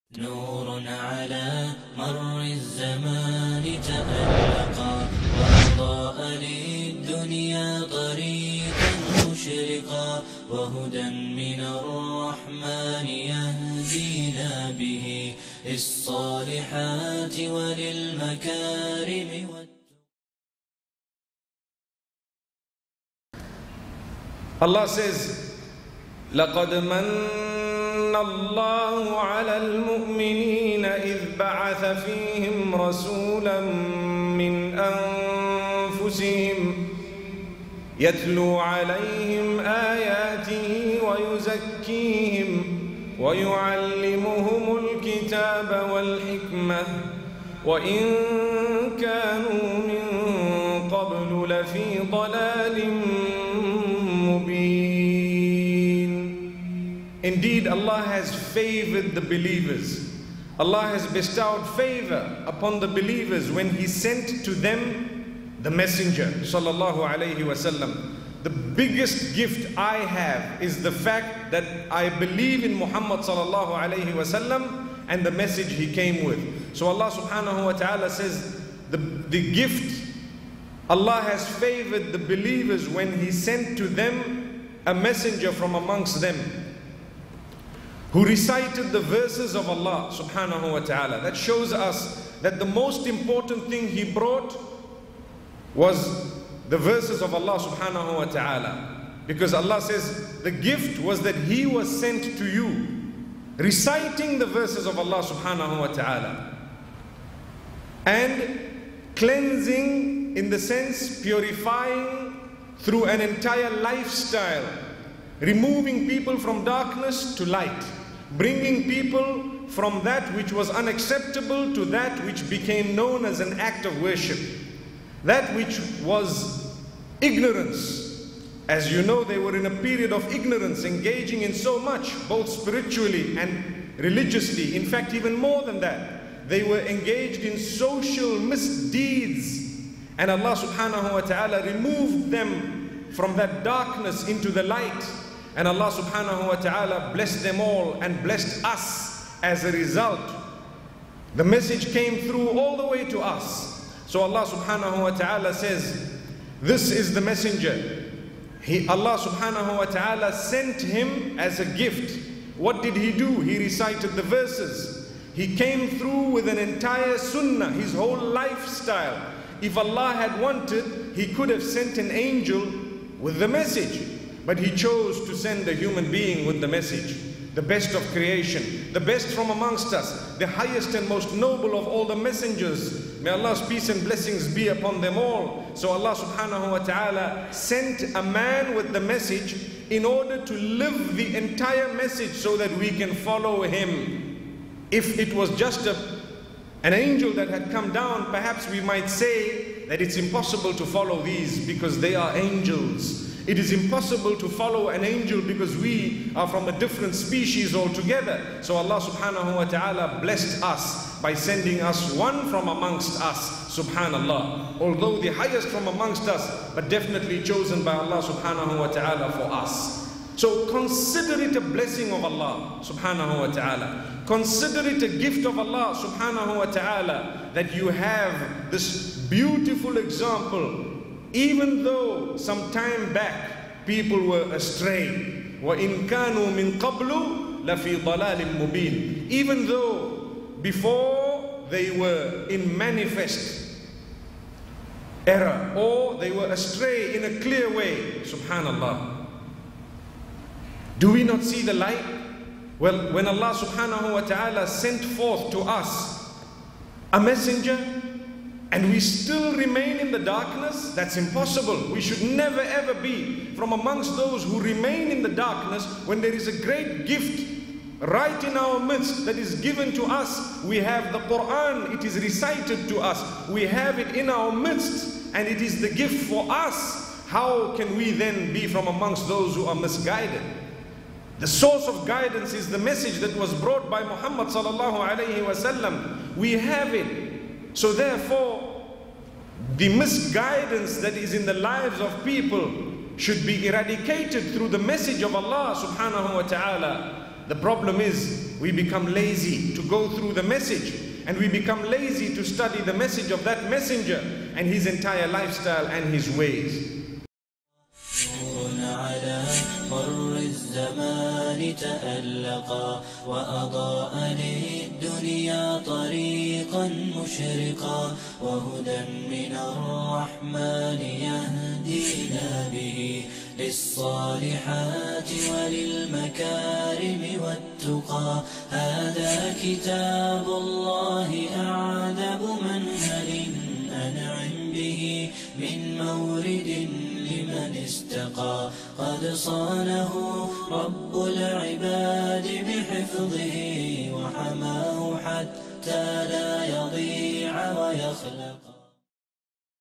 نور على مر الزمان تألقا وأضاء للدنيا طريقا مشرقا وهدى من الرحمن يهدينا به للصالحات وللمكارم Allah says, لَقَدْ مَنَّ اللَّهُ عَلَى الْمُؤْمِنِينَ إِذْ بَعَثَ فِيهِمْ رَسُولًا مِّنْ أَنفُسِهِمْ يَتْلُو عَلَيْهِمْ آيَاتِهِ وَيُزَكِّيهِمْ وَيُعَلِّمُهُمُ الْكِتَابَ وَالْحِكْمَةَ وَإِنْ كَانُوا مِنْ قَبْلُ لَفِي ضَلَالٍ Indeed, Allah has favored the believers. Allah has bestowed favor upon the believers when He sent to them the Messenger, sallallahu alaihi wasallam. The biggest gift I have is the fact that I believe in Muhammad sallallahu alaihi wasallam and the message he came with. So Allah subhanahu wa ta'ala says, the gift, Allah has favored the believers when He sent to them a messenger from amongst them, who recited the verses of Allah subhanahu wa ta'ala. That shows us that the most important thing He brought was the verses of Allah subhanahu wa ta'ala. Because Allah says the gift was that He was sent to you, reciting the verses of Allah subhanahu wa ta'ala, and cleansing, in the sense purifying through an entire lifestyle, removing people from darkness to light, bringing people from that which was unacceptable to that which became known as an act of worship, that which was ignorance. As you know, they were in a period of ignorance, engaging in so much, both spiritually and religiously. In fact, even more than that, they were engaged in social misdeeds, and Allah subhanahu wa ta'ala removed them from that darkness into the light. And Allah subhanahu wa ta'ala blessed them all and blessed us as a result. The message came through all the way to us. So Allah subhanahu wa ta'ala says, this is the messenger. Allah subhanahu wa ta'ala sent him as a gift. What did he do? He recited the verses. He came through with an entire sunnah, his whole lifestyle. If Allah had wanted, He could have sent an angel with the message. But He chose to send a human being with the message, the best of creation, the best from amongst us, the highest and most noble of all the messengers. May Allah's peace and blessings be upon them all. So Allah subhanahu wa ta'ala sent a man with the message in order to live the entire message so that we can follow him. If it was just an angel that had come down, perhaps we might say that it's impossible to follow these because they are angels. It is impossible to follow an angel because we are from a different species altogether. So Allah subhanahu wa ta'ala blessed us by sending us one from amongst us, subhanallah. Although the highest from amongst us, but definitely chosen by Allah subhanahu wa ta'ala for us. So consider it a blessing of Allah subhanahu wa ta'ala. Consider it a gift of Allah subhanahu wa ta'ala that you have this beautiful example. Even though some time back people were astray, وَإِن كَانُوا مِن قَبْلُ لَفِي ضَلَالٍ مُبِينٍ. Even though before they were in manifest error, or they were astray in a clear way, subhanallah. Do we not see the light? Well, when Allah subhanahu wa ta'ala sent forth to us a messenger, and we still remain in the darkness, that's impossible. We should never ever be from amongst those who remain in the darkness when there is a great gift right in our midst that is given to us. We have the Quran, it is recited to us. We have it in our midst and it is the gift for us. How can we then be from amongst those who are misguided? The source of guidance is the message that was brought by Muhammad sallallahu alayhi wasallam. We have it. So therefore, the misguidance that is in the lives of people should be eradicated through the message of Allah subhanahu wa ta'ala. The problem is we become lazy to go through the message, and we become lazy to study the message of that messenger and his entire lifestyle and his ways. مر الزمان تألقا وأضاء للدنيا طريقا مشرقا وهدى من الرحمن يهدينا به للصالحات وللمكارم والتقى. هذا كتاب الله أعذب منهل أنعم به من مورد لمن استقى. قد صانه رب العباد بحفظه وحماه حتى لا يضيع ويخلق.